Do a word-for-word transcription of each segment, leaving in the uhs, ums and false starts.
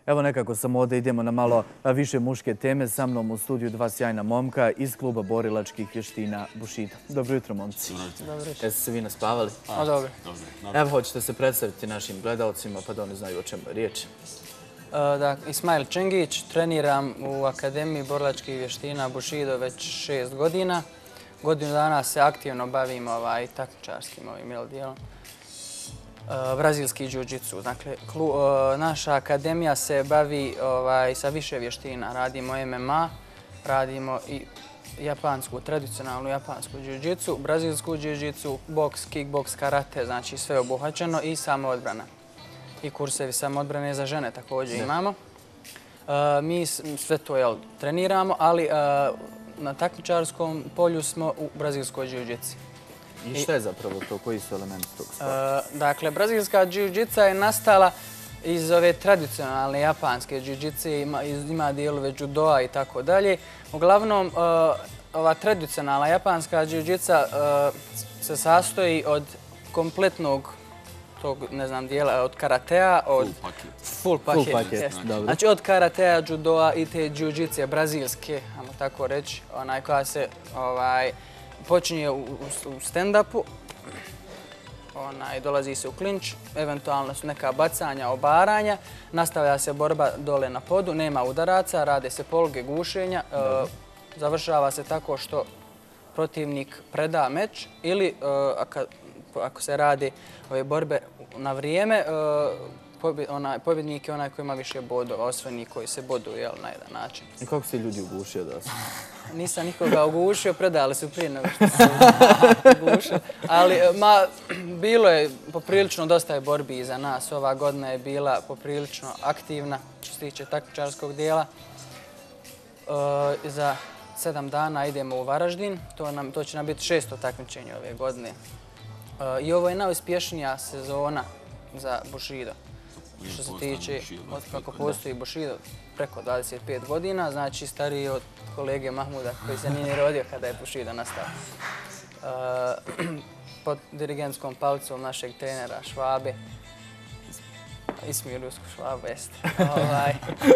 Evo nekako sam ovdje, idemo na malo više muške teme. Sa mnom u studiju dva sjajna momka iz kluba borilačkih vještina Bushido. Dobro jutro, momci. Dobro jutro. Jeste se vi naspavali? A, dobro. Evo, hoćete se predstaviti našim gledalcima pa da oni znaju o čemu je riječ. Da, Ismail Čengić, treniram u Akademiji borilačkih vještina Bushido već šest godina. Godinu dana se aktivno bavim ovaj, takmičarskim ovim jel, dijelom. Brazilski džiu-džitsu. Dakle, klu, naša akademija se bavi ovaj, sa više vještina. Radimo M M A, radimo i japansku, tradicionalnu japansku džiu-džitsu, brazilsku džiu-džitsu, boks, kickboks, karate, znači sve obuhvaćeno i samoodbrana. I kursevi samoodbrane za žene također imamo. Uh, mi sve to jel, treniramo, ali uh, na takmičarskom polju smo u brazilskoj džiu-džitsi. I šta je zapravo to? Koji su elementi tog sporta? Uh, dakle, brazilska džiu-džitsa je nastala iz ove tradicionalne japanske džiu-džitse, ima, ima dijelove judoa i tako dalje. Uglavnom, uh, ova tradicionalna japanska džiu-džitsa uh, se sastoji od kompletnog tog, ne znam, dijela, od karatea, od... Full paket. Full paket. Full paket, dobro. Znači, od karatea, judoa i te džiu-džitse brazilske, ajmo tako reći, onaj koja se, ovaj, počinje u, u stand-upu, onaj, dolazi se u klinč, eventualno su neka bacanja, obaranja, nastavlja se borba dole na podu, nema udaraca, rade se poluge gušenja, e, završava se tako što protivnik preda meč ili e, ako, ako se radi ove borbe na vrijeme, e, pobjed, onaj, pobjednik je onaj koji ima više bodova, osvojeni koji se boduju jel, na jedan način. I kako si ljudi ugušio da su? Nisam nikoga ugušio, predali su prije nego što se ugušio. Ali ma, bilo je poprilično dosta je borbi iza nas. Ova godina je bila poprilično aktivna što se tiče takmičarskog dijela. E, za sedam dana idemo u Varaždin. To, nam, to će nam biti šesto takmičenje ove godine. E, I ovo je najuspješnija sezona za Bushido. Što se tiče od kako postoji Bushido preko dvadeset pet godina, znači stariji od kolege Mahmuda koji se nije rodio kada je Bushido nastao. Uh, pod dirigentskom palicom našeg trenera Švabe, Ismir Rusko Švaba jeste, ovaj,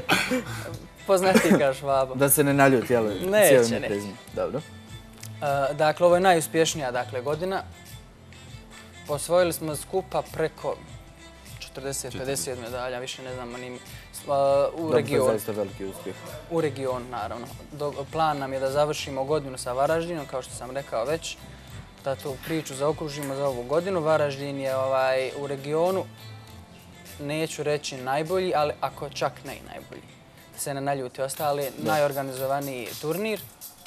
poznati ga Švabo. Da se ne naljuti, jel? Neće, neće. Dobro. Uh, dakle, ovo je najuspješnija dakle, godina. Osvojili smo skupa preko četrdeset pedeset medalja, više ne znamo ni u regionu. To je zaista veliki uspjeh. U regionu, naravno. Plan nam je da završimo godinu sa Varaždinom, kao što sam rekao već, da tu priču zaokružimo za ovu godinu. Varaždin je ovaj, u regionu, neću reći najbolji, ali ako čak ne i najbolji. Da se ne naljuti ostali, najorganizovaniji turnir.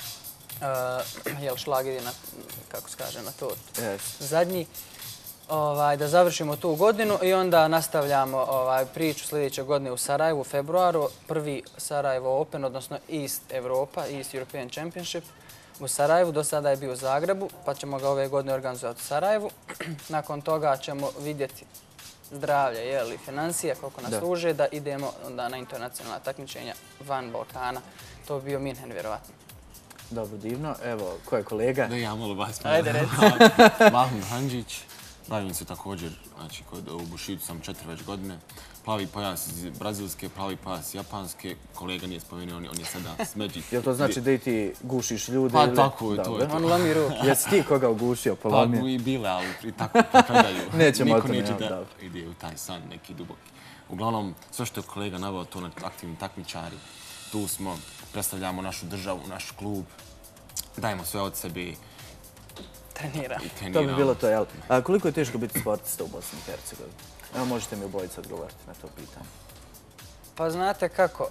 Uh, jel šlag ide na, kako se kaže, na to yes. zadnji. Ovaj, da završimo tu godinu i onda nastavljamo ovaj, priču sljedeće godine u Sarajevu u februaru. Prvi Sarajevo Open, odnosno East Europa, East European Championship u Sarajevu. Do sada je bio u Zagrebu, pa ćemo ga ove godine organizovati u Sarajevu. Nakon toga ćemo vidjeti zdravlje jel, i financije, koliko nas služe, da idemo onda na internacionalna takmičenja van Balkana. To bi bio Minhen, vjerovatno. Dobro, divno. Evo, ko je kolega? Da, ja malo vas. Ajde, reci. Mahmud Handžić. Bavim se također, znači u Bushidu sam četiri već godine. Plavi pojas iz brazilske, plavi pojas japanske. Kolega nije spomenuo, on je sada smeđi. Jel to znači da i ti gušiš ljude? Pa tako je, to je to. On lomi ruku. Jesi ti koga ugušio, polomio? Pa i bile, ali i tako predaju. Nećemo o tome, tome, Niko neće ja, da ide u taj san neki duboki. Uglavnom, sve što je kolega naveo, to na aktivni takmičari. Tu smo, predstavljamo našu državu, naš klub. Dajemo sve od sebe. Trenira. To bi bilo to, jel? A koliko je teško biti sportista u Bosni i Hercegovini? Evo, možete mi obojica odgovoriti na to pitanje. Pa znate kako,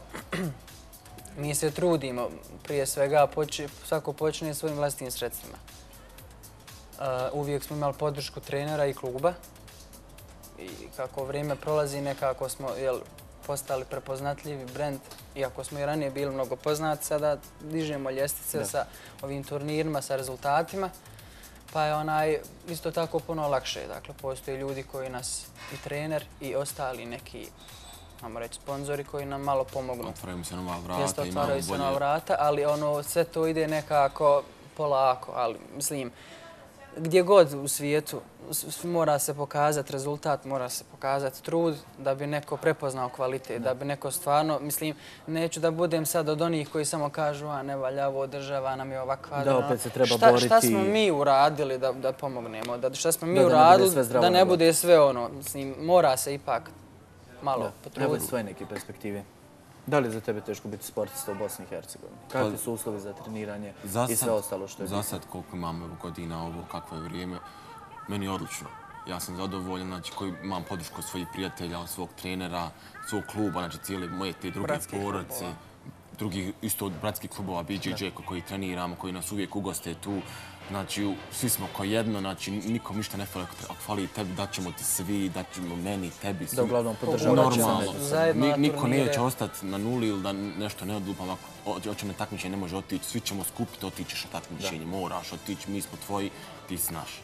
mi se trudimo, prije svega poči, svako počne svojim vlastitim sredstvima. Uh, uvijek smo imali podršku trenera i kluba i kako vrijeme prolazi nekako smo jel, postali prepoznatljivi brend, iako smo i ranije bili mnogo poznati, sada dižemo ljestvice da. Sa ovim turnirima, sa rezultatima. Pa je onaj isto tako puno lakše. Dakle, postoje ljudi koji nas, i trener i ostali neki, ajmo reći, sponzori koji nam malo pomognu. Otvaraju se nova vrata, Jeste, imamo otvaraju se bolje. nova vrata, ali ono, sve to ide nekako polako. Ali, mislim, gdje god u svijetu mora se pokazati rezultat, mora se pokazati trud da bi neko prepoznao kvalitet, da bi neko stvarno, mislim, neću da budem sad od onih koji samo kažu a ne valja ovo, država nam je ovakva. Da, opet se treba šta, boriti. Šta smo mi uradili da, da pomognemo, da, šta smo mi da, uradili da ne, da ne bude sve ono, mislim, mora se ipak malo da, potruditi. Evo iz svoje neke perspektive. Da li je za tebe teško biti sportista u Bosni i Hercegovini? Kakvi su uslovi za treniranje i sve ostalo što je bitno? Za sad koliko imam godina ovo, kakvo je vrijeme, meni je odlično. Ja sam zadovoljan, znači koji imam podršku od svojih prijatelja, od svog trenera, svog kluba, znači cijele moje te druge porodice, drugih isto bratskih klubova, B J J koji treniramo, koji nas uvijek ugoste tu. Znači, svi smo kao jedno, znači, nikom ništa ne fali, ako fali tebi, daćemo ti svi, daćemo meni, tebi, svi. Da, uglavnom podržavajući normalno. Niko neće ostati na nuli ili da nešto ne odlupam, ako hoće na takmičenje, ne može otići, svi ćemo skupiti, otićeš na takmičenje, moraš otići, mi smo tvoji, ti si naš.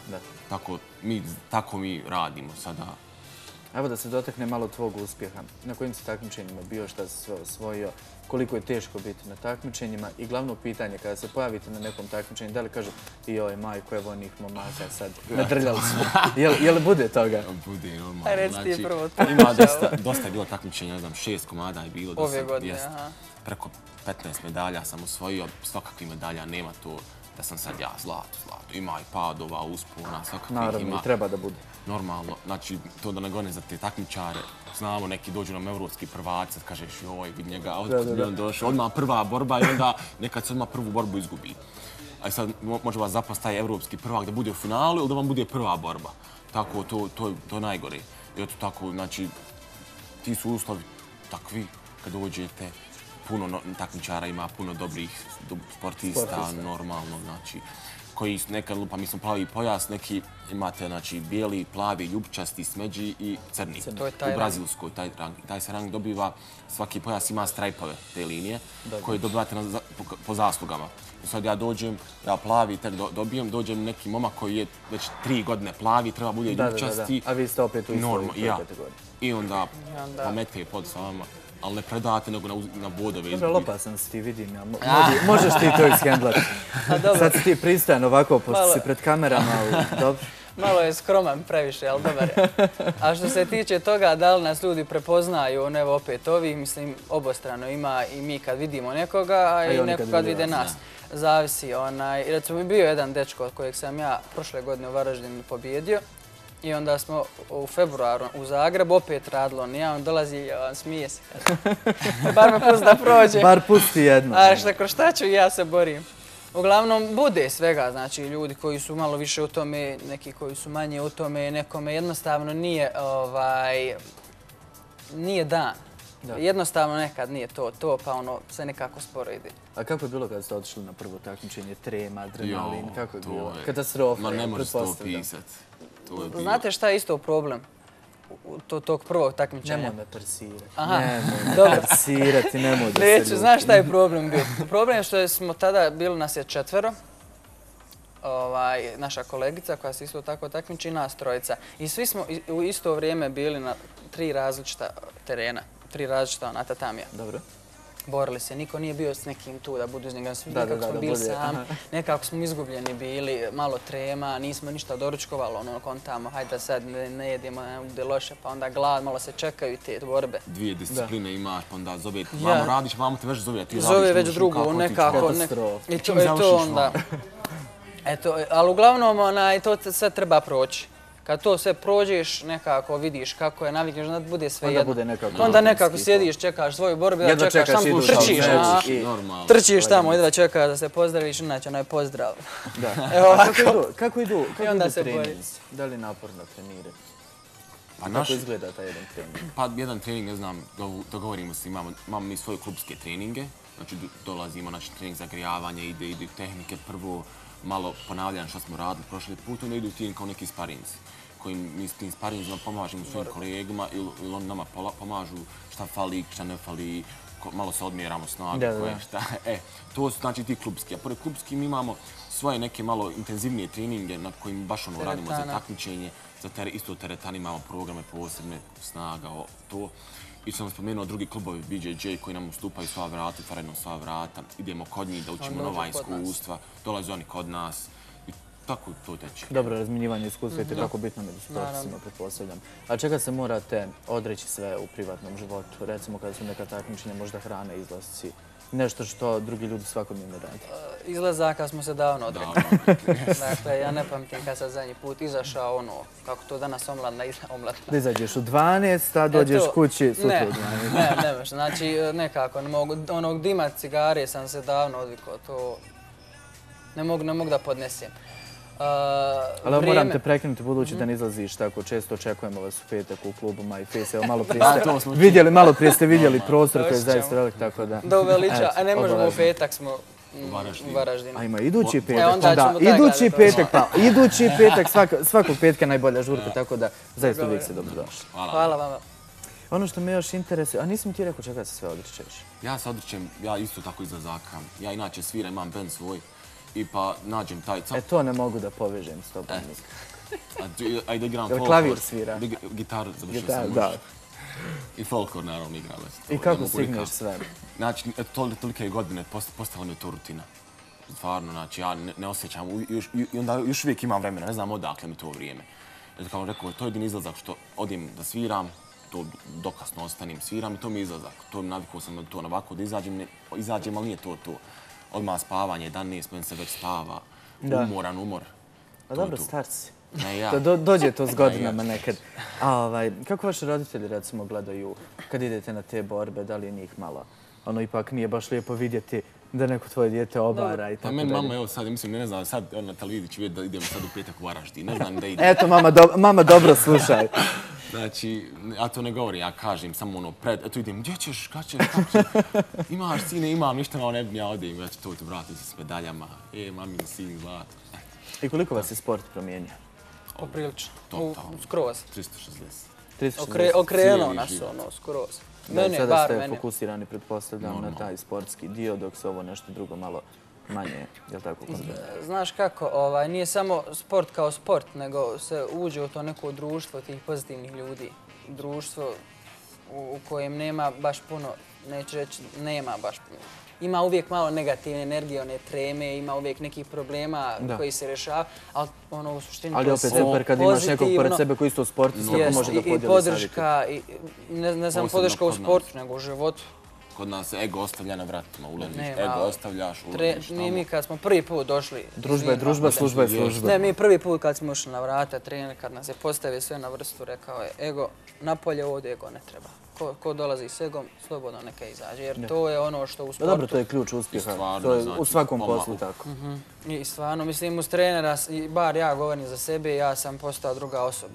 Tako mi, tako mi radimo sada. Evo da se dotakne malo tvog uspjeha. Na kojim si takmičenjima bio, šta si sve osvojio, koliko je teško biti na takmičenjima i glavno pitanje kada se pojavite na nekom takmičenju, da li kažu i oj majko, evo onih momaka sad, nadrljali smo. Je li bude toga? Bude, normalno. Reci ti prvo to. Ima dosta, dosta je bilo takmičenja, ne znam, šest komada je bilo. Ove godine, aha. Preko petnaest medalja sam osvojio, svakakvih medalja nema to da sam sad ja zlato, zlato. Ima i padova, uspona, svakakvih ima. Naravno, i treba da bude. Normalno, znači to da ne govorim za te takmičare, znamo neki dođu nam evropski prvaci, sad kažeš joj, vid njega, odkud bi on došao, odmah prva borba i onda nekad se odmah prvu borbu izgubi. A sad može vas zapast taj evropski prvak da bude u finalu ili da vam bude prva borba. Tako, to, to, to je najgore. I eto tako, znači, ti su uslovi takvi kad dođete, puno takmičara ima, puno dobrih sportista, normalno, znači, koji nekad lupa, mi smo plavi pojas, neki imate, znači, bijeli, plavi, ljubčasti, smeđi i crni. To je taj u brazilskoj, taj rang. Taj se rang dobiva, svaki pojas ima strajpove te linije, koje dobivate na, po, po zaslugama. I sad ja dođem, ja plavi tek do, dobijem, dođem neki momak koji je već tri godine plavi, treba bude ljubčasti. Da, da, da. A vi ste opet u istoj ja. kategoriji. I onda pomete pod sa vama. Ali ne predate, nego na, na bodove. Dobro, opasan si ti, vidim ja. Mo možeš ti to ishendlati. Sad si ti pristajan ovako, pošto malo si pred kamerama, ali dobro. Malo je skroman previše, ali dobar je. A što se tiče toga, da li nas ljudi prepoznaju, on evo opet ovih, mislim, obostrano ima i mi kad vidimo nekoga, a, a i neko kad vide nas. Ne. Zavisi. Onaj, recimo, mi bio jedan dečko od kojeg sam ja prošle godine u Varaždinu pobjedio. I onda smo u februaru u Zagrebu opet radilo. Ja on dolazi i on smije se. Bar me pusti da prođe. Bar pusti jedno. A šta, kroz šta ću i ja se borim. Uglavnom, bude svega. Znači, ljudi koji su malo više u tome, neki koji su manje u tome, nekome jednostavno nije, ovaj, nije dan. Da. Jednostavno nekad nije to, to pa ono se nekako sporo ide. A kako je bilo kada ste otišli na prvo takmičenje? Trema, adrenalin, jo, kako je bilo? Je... Katastrofa. Ma ne može se to pisat. Znate šta je isto problem to, tog prvog takmičenja? Nemoj me persirati. Aha, nemoj dobro. me persirati, nemoj da se Neću, znaš šta je problem bio? Problem je što smo tada, bilo nas je četvero, ovaj, naša kolegica koja se isto tako takmiči i nas trojica. I svi smo u isto vrijeme bili na tri različita terena, tri različita na tatamija. Dobro. Borili se, niko nije bio s nekim tu da budu iz njega, svi nekako smo bili sami, nekako smo izgubljeni bili, malo trema, nismo ništa doručkovali, ono kontamo, hajde sad ne jedemo, ne bude loše, pa onda glad, malo se čekaju te borbe. Dvije discipline imaš, pa onda zove, vamo radiš, vamo te već zove, ti radiš. Zove već drugu, nekako, i to je to onda. Eto, ali uglavnom to sve treba proći. Kad to sve prođeš, nekako vidiš kako je, navikneš, onda bude sve jedno. Onda nekako sjediš, čekaš svoju borbu, da čekaš, samo trčiš. Trčiš tamo, jedva čekaš da se pozdraviš, inače onaj pozdrav. Kako idu treninzi? Da li naporno trenirati? Kako izgleda taj jedan trening? Pa jedan trening, ne znam, dogovorimo se, imamo mi svoje klubske treninge. Znači dolazimo, naš trening za grijavanje, ide tehnike prvo, malo ponavljam što smo radili prošli put, onda idu tim kao neki sparinci. Koji mi s tim sparinzima pomažemo svojim kolegama ili oni nama pomažu šta fali, šta ne fali, malo se odmjeramo snage, koje šta. E, to su znači ti klubski. A pored klubski mi imamo svoje neke malo intenzivnije treninge na kojim baš ono radimo za takmičenje, za isto teretani imamo programe posebne, snaga, to. I sam spomenuo drugi klubovi B J J koji nam ustupaju sva vrata, otvaraju sva vrata. Idemo kod njih da učimo nova iskustva, dolaze oni kod nas. tako to teče. Dobro, razminjivanje iskustva je tako bitno među sportistima, pretpostavljam. A čega se morate odreći sve u privatnom životu? Recimo kada su neka takmičenja, možda hrana, izlasci, nešto što drugi ljudi svakodnevno rade. Izlazaka smo se davno odrekli. Dakle, ja ne pamtim kad sam zadnji put izašao ono, kako to danas omladna omladna. Da izađeš u dvanaest, a dođeš kući sutra u dvanaest. Ne, ne, ne, znači nekako, ne mogu, onog dima cigare sam se davno odvikao, to ne mogu, ne mogu da podnesem. Ali moram te prekinuti budući da ne izlaziš tako često, očekujemo vas u petak u klubu My Face. Evo malo prije ste vidjeli, malo prije ste vidjeli prostor koji je zaista velik, tako da... Da uveliča, a ne možemo u petak, smo u Varaždinu. A ima idući petak, onda idući petak, pa idući petak, svakog petka najbolja žurka, tako da zaista uvijek se dobrodošli. Hvala vama. Ono što me još interesuje, a nisam ti rekao čega se sve odričeš? Ja se odričem, ja isto tako izlazaka. Ja inače sviram, imam band svoj. I pa nađem taj... E, to ne mogu da povežem s tobom. A i da igram folklor. Klavir svira? Gitaru završio sam možda. I folklor naravno igram. I kako stigneš sve? Znači, tolike godine postala mi je to rutina. Stvarno, znači, ja ne osjećam. I onda još uvijek imam vremena, ne znam odakle mi to vrijeme. Kao sam rekao, to je jedin izlazak što odim da sviram, to dokasno ostanim, sviram i to mi je izlazak. To mi navikao sam to ovako da izađem, ali nije to to. Odmah spavanje, jedanaest, meni se već spava, umoran umor. A dobro, star si. Ne, ja. Dođe to s godinama nekad. A kako vaši roditelji, recimo, gledaju kad idete na te borbe, da li je njih malo? Ono, ipak nije baš lijepo vidjeti da neko tvoje dijete obara i tako dalje. Meni mama, evo sad, mislim, ne znam, sad na televiziji ću vidjeti da idemo sad u petak u Varaždin, ne znam da idem. Eto, mama, dobro slušaj. Znači, ja to ne govorim, ja kažem samo ono pred, eto idem, gdje ćeš, kad ćeš, kako ćeš, imaš sine, imam, ništa malo ne bi ja odem, ja ću to ti vratiti s medaljama, e, mamin sin, zlato. I koliko vas je sport promijenio? Poprilično, skroz. tristo šezdeset. tristo šezdeset. Okrenuo nas ono, skroz. Sada ste fokusirani, pretpostavljam, na taj sportski dio, dok se ovo nešto drugo malo manje, je li tako? Znaš kako, nije samo sport kao sport, nego se uđe u to neko društvo tih pozitivnih ljudi. Društvo u kojem nema baš puno, neću reći, nema baš puno. Ima uvijek malo negativne energije, one treme, ima uvijek nekih problema koji se rješava, ali ono u suštini ali opet super kad imaš nekog pored sebe koji isto u sportu, svako može da podijeli savjeti. I podrška, ne samo podrška u sportu, nego u životu. Kod nas ego ostavlja na vratima, ulaziš, ego ostavljaš, ulaziš tamo. Mi kad smo prvi put došli... Družba je družba, služba je služba. Ne, mi prvi put kad smo ušli na vrata, trener kad nas je postavio sve na vrstu, rekao je ego, napolje ovdje ego ne treba. Ko dolazi s egom, slobodno neka izađe, jer to je ono što u sportu... Dobro, to je ključ uspjeha, to je u svakom poslu tako. I stvarno, mislim, uz trenera, bar ja govorim za sebe, ja sam postao druga osoba.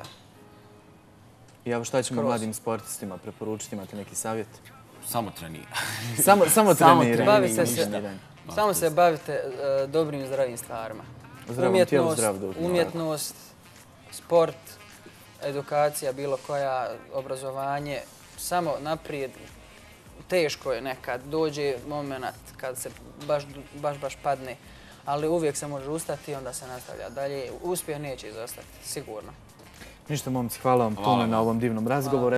I evo šta ćemo mladim sportistima preporučiti, imate neki savjet? Samo treniraj. Samo treniraj. Samo se bavite dobrim i zdravim stvarima. Zdravom tijelu, zdrav duh. Umjetnost, sport, edukacija, bilo koja, obrazovanje, samo naprijed. Teško je nekad, dođe moment kad se baš, baš, baš padne, ali uvijek se može ustati i onda se nastavlja dalje. Uspjeh neće izostati, sigurno. Ništa, momci, hvala vam puno na ovom divnom razgovoru.